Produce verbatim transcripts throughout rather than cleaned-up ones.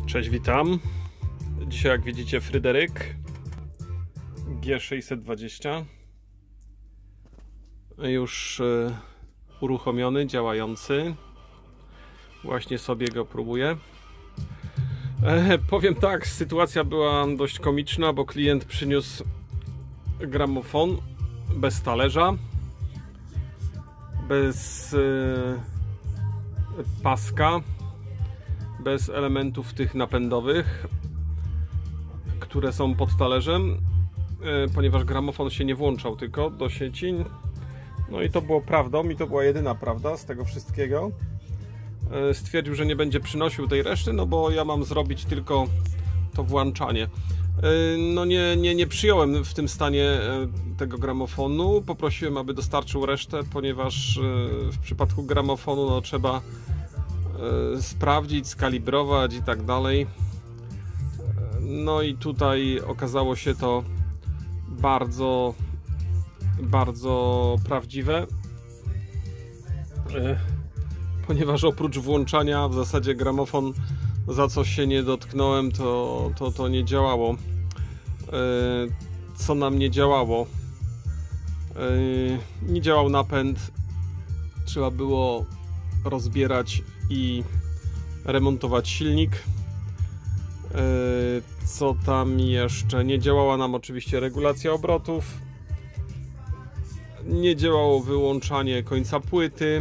Cześć, witam. Dzisiaj, jak widzicie, Fryderyk G sześćset dwadzieścia już y, uruchomiony, działający. Właśnie sobie go próbuję. E, powiem tak, sytuacja była dość komiczna, bo klient przyniósł gramofon bez talerza, bez y, paska, bez elementów tych napędowych, które są pod talerzem, ponieważ gramofon się nie włączał tylko do sieci. No i to było prawdą, i to była jedyna prawda z tego wszystkiego. Stwierdził, że nie będzie przynosił tej reszty, no bo ja mam zrobić tylko to włączanie. No nie, nie, nie przyjąłem w tym stanie tego gramofonu. Poprosiłem, aby dostarczył resztę, ponieważ w przypadku gramofonu no, trzeba sprawdzić, skalibrować i tak dalej. No i tutaj okazało się to bardzo, bardzo prawdziwe, ponieważ oprócz włączania w zasadzie gramofon, za co się nie dotknąłem, to, to, to nie działało. Co nam nie działało? Nie działał napęd, trzeba było rozbierać i remontować silnik. Co tam jeszcze? Nie działała nam oczywiście regulacja obrotów. Nie działało wyłączanie końca płyty.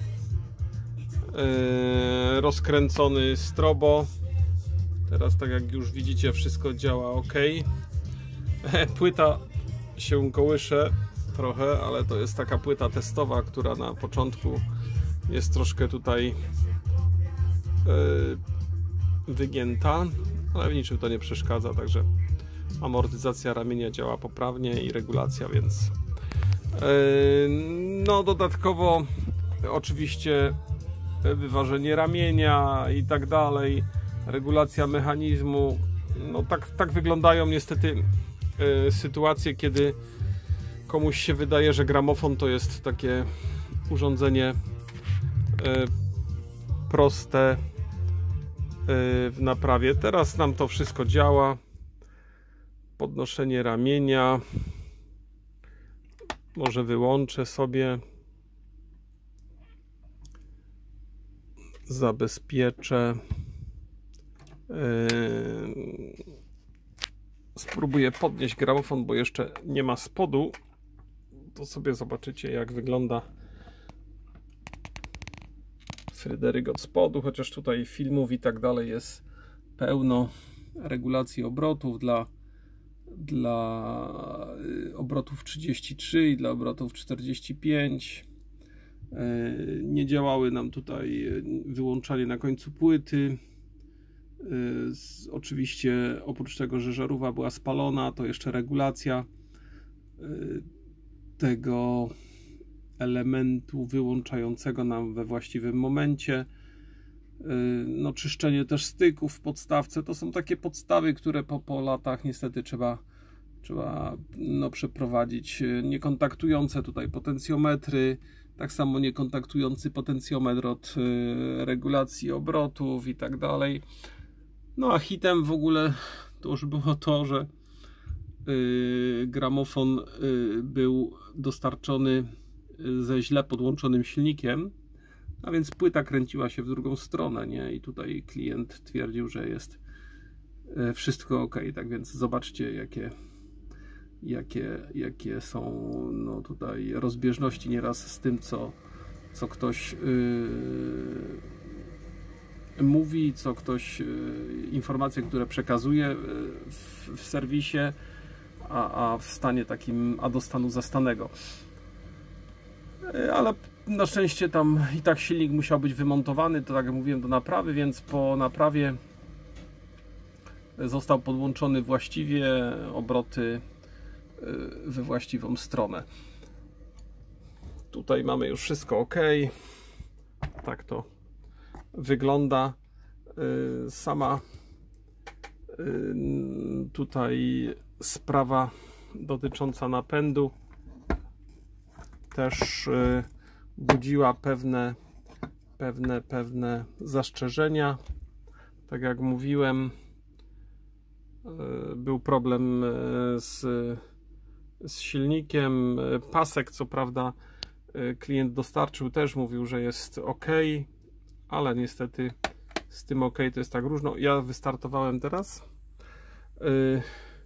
Rozkręcony strobo. Teraz, tak jak już widzicie, wszystko działa ok. Płyta się kołysze trochę, ale to jest taka płyta testowa, która na początku jest troszkę tutaj wygięta, ale w niczym to nie przeszkadza, także amortyzacja ramienia działa poprawnie i regulacja, więc no dodatkowo oczywiście wyważenie ramienia i tak dalej, regulacja mechanizmu. No tak, tak wyglądają niestety sytuacje, kiedy komuś się wydaje, że gramofon to jest takie urządzenie proste w naprawie. Teraz nam to wszystko działa. Podnoszenie ramienia. Może wyłączę sobie. Zabezpieczę. Spróbuję podnieść gramofon, bo jeszcze nie ma spodu. To sobie zobaczycie, jak wygląda Fryderyk od spodu, chociaż tutaj filmów i tak dalej jest pełno. Regulacji obrotów dla, dla obrotów trzydzieści trzy i dla obrotów czterdzieści pięć. Nie działały nam tutaj wyłączanie na końcu płyty. Oczywiście oprócz tego, że żarówka była spalona, to jeszcze regulacja tego elementu wyłączającego nam we właściwym momencie. No, czyszczenie też styków w podstawce. To są takie podstawy, które po, po latach niestety trzeba, trzeba no, przeprowadzić. Niekontaktujące tutaj potencjometry, tak samo niekontaktujący potencjometr od regulacji obrotów i tak dalej. No a hitem w ogóle to już było to, że yy, gramofon yy, był dostarczony ze źle podłączonym silnikiem, a więc płyta kręciła się w drugą stronę, nie? I tutaj klient twierdził, że jest wszystko ok. Tak więc zobaczcie, jakie, jakie, jakie są no tutaj rozbieżności nieraz z tym, co, co ktoś yy, mówi, co ktoś, yy, informacje, które przekazuje w, w serwisie, a, a w stanie takim, a do stanu zastanego. Ale na szczęście tam i tak silnik musiał być wymontowany, to tak jak mówiłem, do naprawy, więc po naprawie został podłączony właściwie, obroty we właściwą stronę. Tutaj mamy już wszystko ok. Tak to wygląda. Sama tutaj sprawa dotycząca napędu też budziła pewne, pewne, pewne zastrzeżenia. tak jak mówiłem, był problem z, z silnikiem. Pasek, co prawda, klient dostarczył, też mówił, że jest ok, ale niestety z tym ok to jest tak różno. Ja wystartowałem teraz. Yy,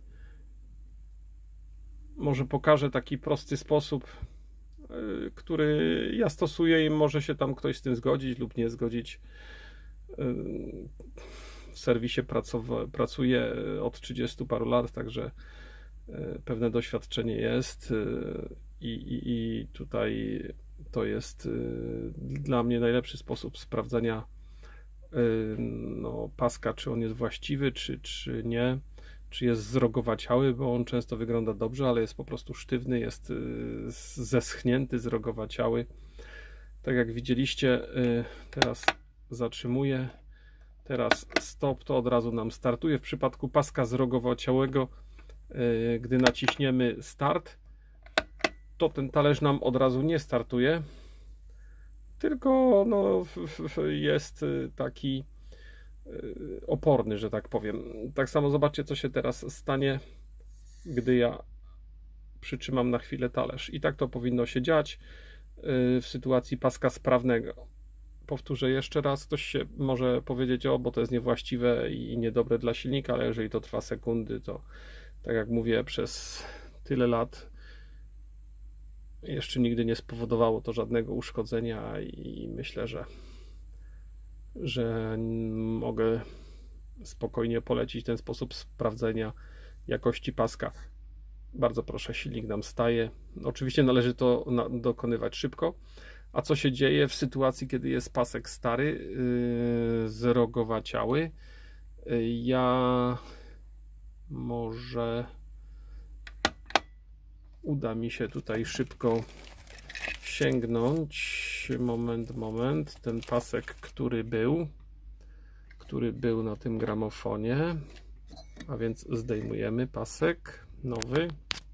może pokażę taki prosty sposób, yy, który ja stosuję i może się tam ktoś z tym zgodzić lub nie zgodzić. Yy, w serwisie pracuję od trzydziestu paru lat, także yy, pewne doświadczenie jest yy, i, i, i tutaj to jest yy, dla mnie najlepszy sposób sprawdzenia yy, no, paska, czy on jest właściwy, czy, czy nie. Czy jest zrogowaciały, bo on często wygląda dobrze, ale jest po prostu sztywny, jest zeschnięty, zrogowaciały. Tak jak widzieliście, teraz zatrzymuję, teraz stop, to od razu nam startuje. W przypadku paska zrogowaciałego, gdy naciśniemy start, to ten talerz nam od razu nie startuje, tylko no, jest taki oporny, że tak powiem. Tak samo zobaczcie, co się teraz stanie, gdy ja przytrzymam na chwilę talerz. I tak to powinno się dziać w sytuacji paska sprawnego. Powtórzę jeszcze raz, ktoś się może powiedzieć, o, bo to jest niewłaściwe i niedobre dla silnika, ale jeżeli to trwa sekundy, to tak jak mówię, przez tyle lat jeszcze nigdy nie spowodowało to żadnego uszkodzenia i myślę, że że mogę spokojnie polecić ten sposób sprawdzenia jakości paska. Bardzo proszę, silnik nam staje. Oczywiście należy to na, dokonywać szybko. A co się dzieje w sytuacji, kiedy jest pasek stary, yy, zrogowaciały? Yy, ja może uda mi się tutaj szybko sięgnąć. Moment, moment. Ten pasek, który był, który był na tym gramofonie. A więc zdejmujemy pasek nowy.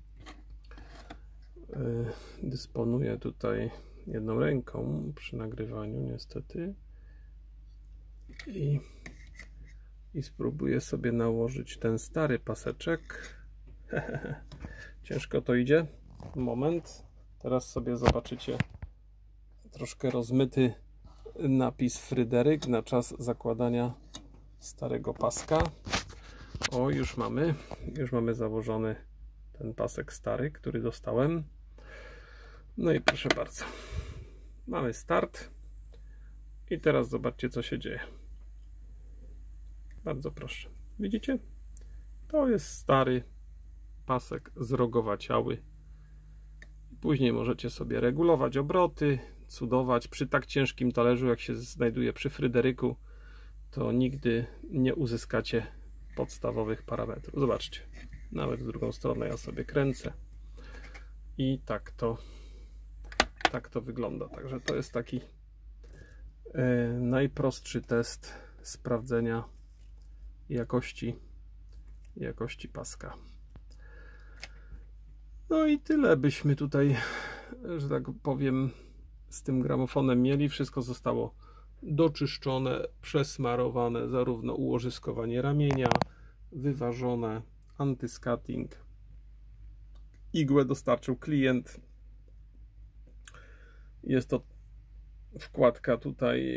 Dysponuję tutaj jedną ręką przy nagrywaniu, niestety. I, i spróbuję sobie nałożyć ten stary paseczek. Ciężko to idzie. Moment. Teraz sobie zobaczycie troszkę rozmyty napis Fryderyk na czas zakładania starego paska. O, już mamy, już mamy założony ten pasek stary, który dostałem. No i proszę bardzo, mamy start i teraz zobaczcie, co się dzieje. Bardzo proszę, widzicie? To jest stary pasek zrogowaciały. Później możecie sobie regulować obroty, cudować. Przy tak ciężkim talerzu, jak się znajduje przy Fryderyku, to nigdy nie uzyskacie podstawowych parametrów. Zobaczcie, nawet w drugą stronę ja sobie kręcę i tak to tak to wygląda. Także to jest taki e, najprostszy test sprawdzenia jakości jakości paska. No i tyle byśmy tutaj, że tak powiem, z tym gramofonem mieli. Wszystko zostało doczyszczone, przesmarowane, zarówno ułożyskowanie ramienia, wyważone, antyskatting. Igłę dostarczył klient. Jest to wkładka tutaj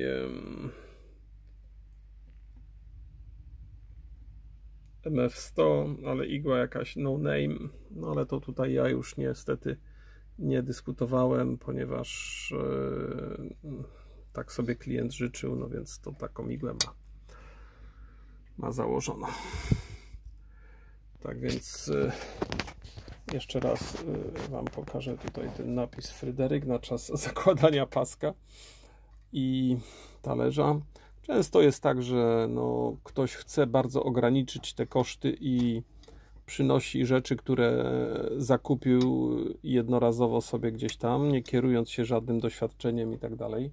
M F sto, ale igła jakaś no name, no ale to tutaj ja już niestety nie dyskutowałem, ponieważ yy, tak sobie klient życzył, no więc to taką igłę ma, ma założoną. Tak więc yy, jeszcze raz yy, Wam pokażę tutaj ten napis Fryderyk na czas zakładania paska i talerza. Często jest tak, że no, ktoś chce bardzo ograniczyć te koszty i przynosi rzeczy, które zakupił jednorazowo sobie gdzieś tam, nie kierując się żadnym doświadczeniem i tak dalej.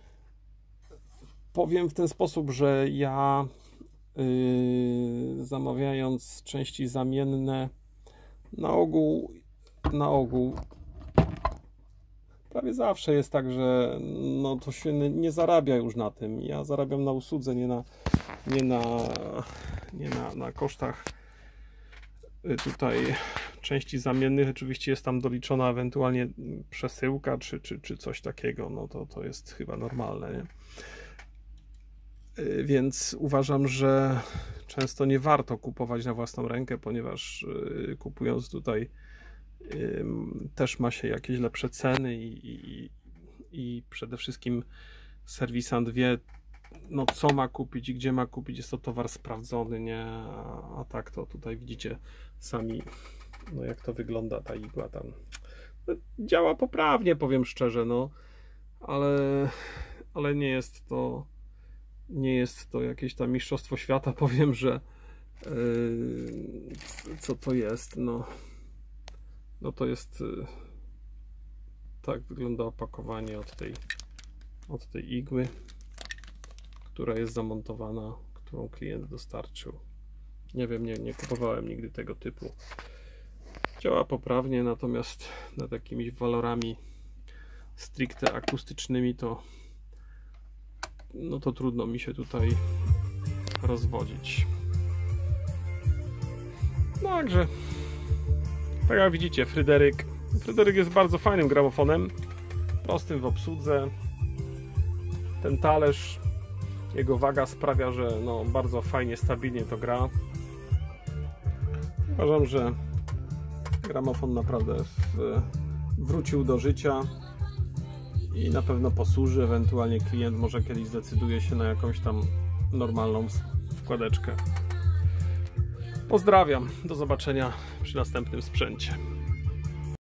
Powiem w ten sposób, że ja yy, zamawiając części zamienne, na ogół, na ogół prawie zawsze jest tak, że no to się nie zarabia już na tym. Ja zarabiam na usłudze, nie na nie na, nie na, na kosztach tutaj części zamiennych. Oczywiście jest tam doliczona ewentualnie przesyłka czy, czy, czy coś takiego, no to, to jest chyba normalne, nie? Więc uważam, że często nie warto kupować na własną rękę, ponieważ kupując tutaj też ma się jakieś lepsze ceny i, i, i przede wszystkim serwisant wie, no co ma kupić i gdzie ma kupić, jest to towar sprawdzony, nie? A, a tak to tutaj widzicie sami, no jak to wygląda ta igła tam. No, działa poprawnie, powiem szczerze, no, ale, ale nie jest to nie jest to jakieś tam mistrzostwo świata, powiem, że yy, co to jest, no, no to jest yy, tak wygląda opakowanie od tej od tej igły, która jest zamontowana, którą klient dostarczył. Nie wiem, nie, nie kupowałem nigdy tego typu. Działa poprawnie, natomiast nad jakimiś walorami stricte akustycznymi to no to trudno mi się tutaj rozwodzić. No także tak jak widzicie, Fryderyk Fryderyk jest bardzo fajnym gramofonem, prostym w obsłudze. Ten talerz, jego waga sprawia, że no, bardzo fajnie, stabilnie to gra. Uważam, że gramofon naprawdę w, wrócił do życia i na pewno posłuży. Ewentualnie klient może kiedyś zdecyduje się na jakąś tam normalną wkładeczkę. Pozdrawiam, do zobaczenia przy następnym sprzęcie.